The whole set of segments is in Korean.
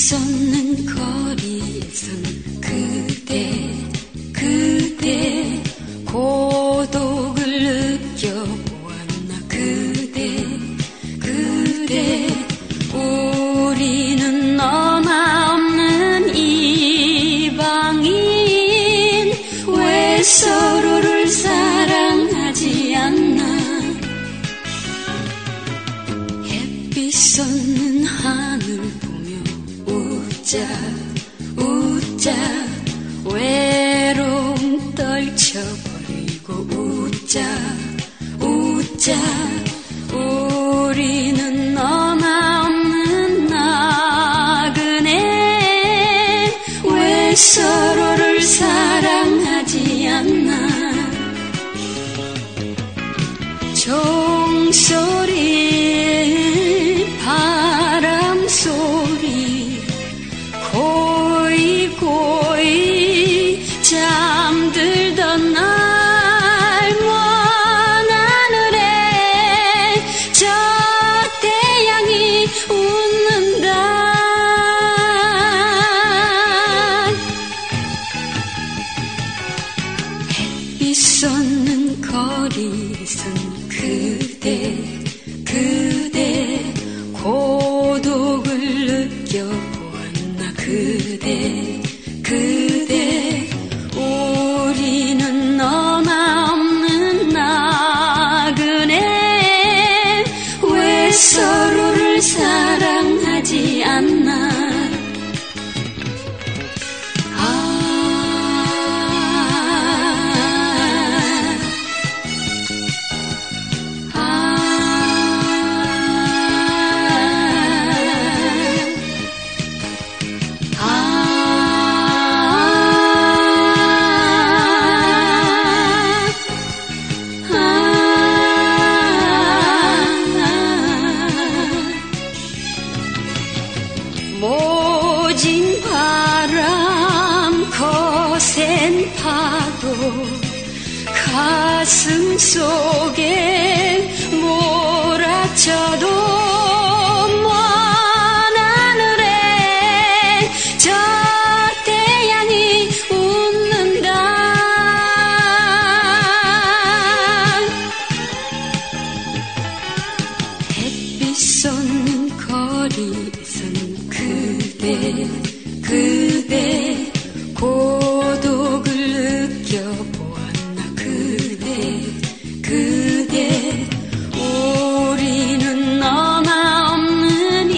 햇빛 솟는 거리에선 그대 고독을 느껴보았나 그대 우리는 너나 없는 이방인 왜 서로를 사랑하지 않나 햇빛 솟는 하늘 보며 웃자 외로움 떨쳐버리고 웃자 우리는 너나 없는 나그네 왜 서로를 사랑하지 않나 종소리 바람소리 고이 잠들던 날 먼 하늘에 저 태양이 웃는다 햇빛 솟는 거리에선 그대 고독을 느껴보았나 그대 우리는 너나 없는 나그네 왜 서로를 사랑하지 않나 모진 바람 거센 파도 가슴 속에 몰아쳐도 먼 하늘에 저 태양이 웃는다 햇빛 솟는 거리에선 그대 고독을 느껴보았나 그대 우리는 너나 없는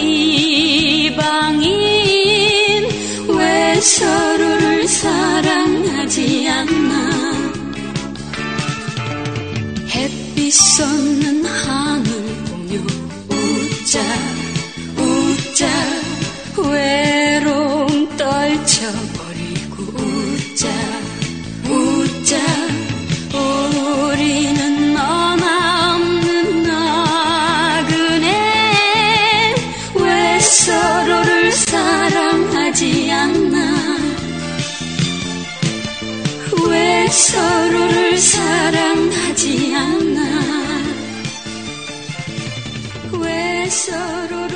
이방인 왜 서로를 사랑하지 않나 햇빛 솟는 하늘 보며 웃자 외로움 떨쳐버리고 웃자 우리는 너나 없는 나그네 왜 서로를 사랑하지 않나 왜 서로를 사랑하지 않나 왜 서로를